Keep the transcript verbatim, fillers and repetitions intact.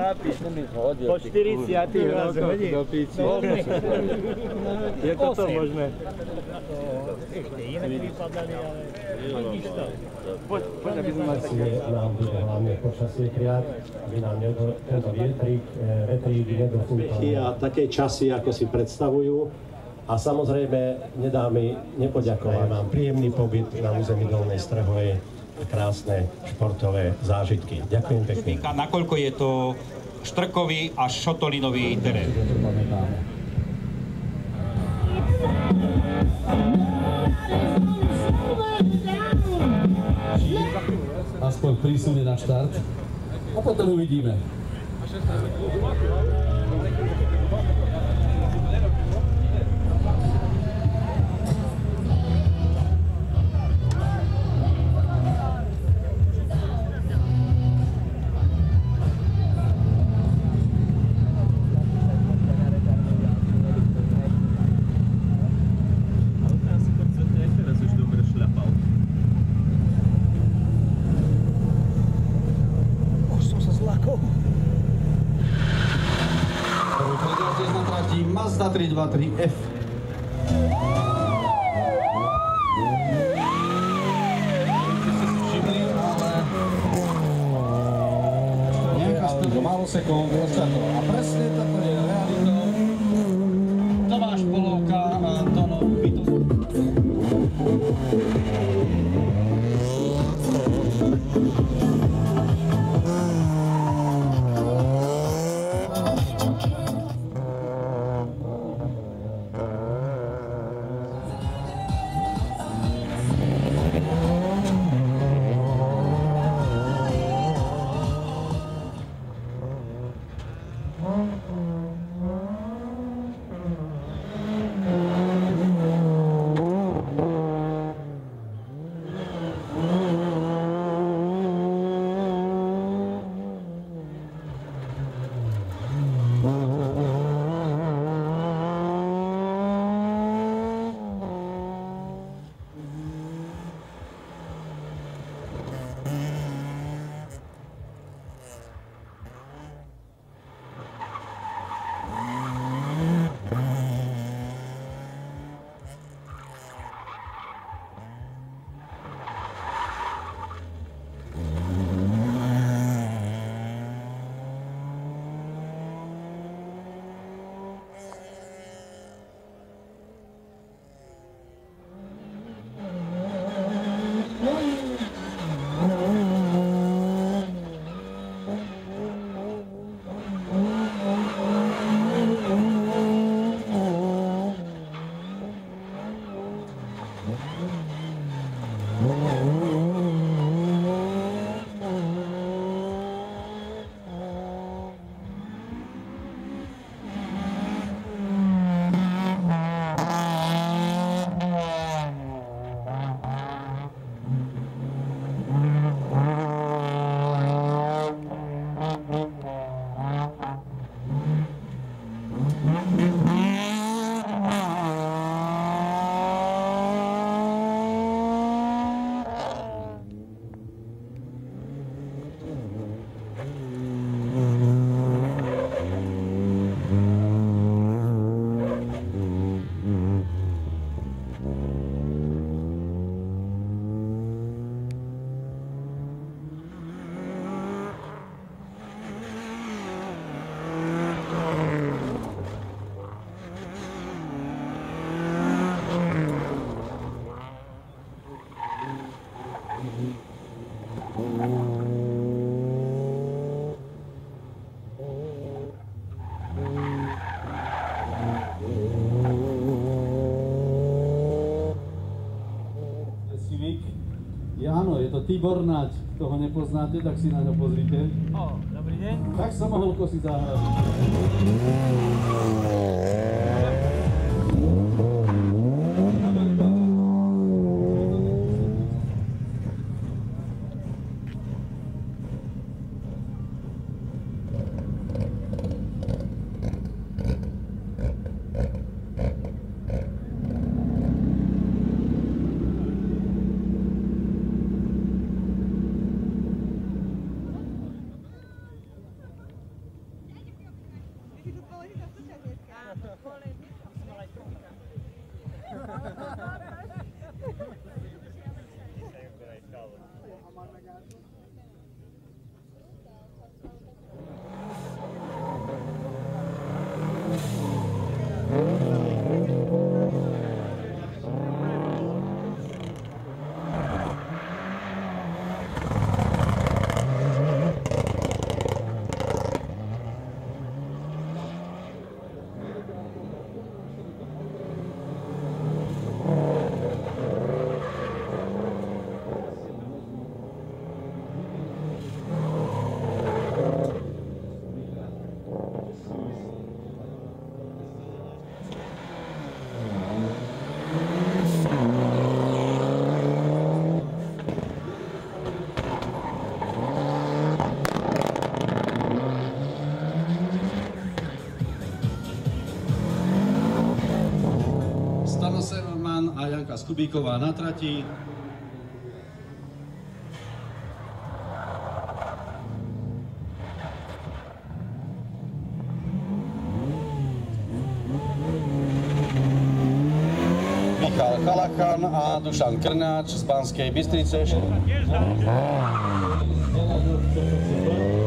napíš, to mi zhodil. Po štyridsiatich rokoch do píči. Je toto možné? Ešte iné vypadali, ale nič to. Poď, poď, aby sme mali také. Nám bude hlavne počasie kriať, aby nám tento vietrik, vetrík nedofútal. A také časy, ako si predstavujú. A samozrejme, nedá mi nepoďakovať. Mám príjemný pobyt na území Dolnej Strehovej, krásne športové zážitky. Ďakujem pekne. Nakoľko je to štrkový a šotolinový terén. Aspoň prísunie na štart a potom uvidíme. Mazda tri dva tri F. Nejaká späť málo sekúnd, a presne toto je realitou. Tomáš Polovka a Tono Vitus. Áno, je to Tibor Naď. Kto ho nepoznáte, tak si na ňo pozrite. O, dobrý deň. Tak sa mohol kosiť záhradu. Kubíková na trati. Michal Chalachan a Dušan Krnáč z Banskej Bystrice.